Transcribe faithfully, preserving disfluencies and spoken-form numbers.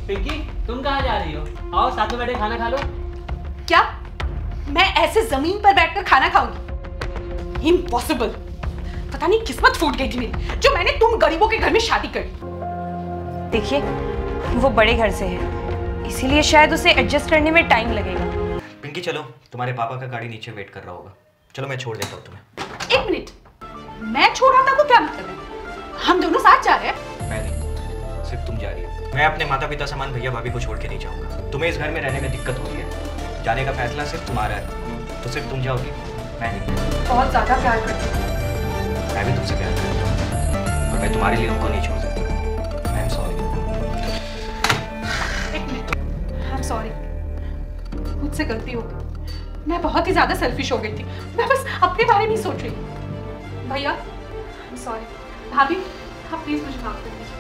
पिंकी तुम कहाँ जा रही हो? आओ साथ में बैठे खाना खा लो। क्या मैं ऐसे जमीन पर बैठकर खाना खाऊंगी? इम्पॉसिबल। पता नहीं किस्मत फूट गई थी मेरी जो मैंने तुम गरीबों के घर में शादी कर दी। देखिए वो बड़े घर से है, इसीलिए शायद उसे एडजस्ट करने में टाइम लगेगा। पिंकी चलो, तुम्हारे पापा का गाड़ी नीचे वेट कर रहा होगा। चलो मैं छोड़ देता हूँ तुम्हें। एक मिनट, मैं छोड़ रहा था वो क्या मतलब है? हम दोनों साथ जा रहे हैं। मैं नहीं, सिर्फ तुम जा रही हो। मैं अपने माता पिता समान भैया भाभी को छोड़ के नहीं जाऊंगा। तुम्हें इस घर में रहने में दिक्कत हो रही है, जाने का फैसला सिर्फ तुम्हारा है, तो सिर्फ तुम जाओगी, मैं नहीं। बहुत ज्यादा प्यार करती हूँ। मैं भी तुमसे प्यार करता हूँ और मैं तुम्हारे लिए उनको नहीं छोड़ सकता। I am sorry. एक मिनट, आई एम सॉरी, मुझसे गलती हो गई। मैं बहुत ही ज्यादा सेल्फिश हो गई थी, मैं बस अपने बारे में ही सोच रही थी। भैया आई एम सॉरी। भाभी आप प्लीज मुझे माफ कर दीजिए।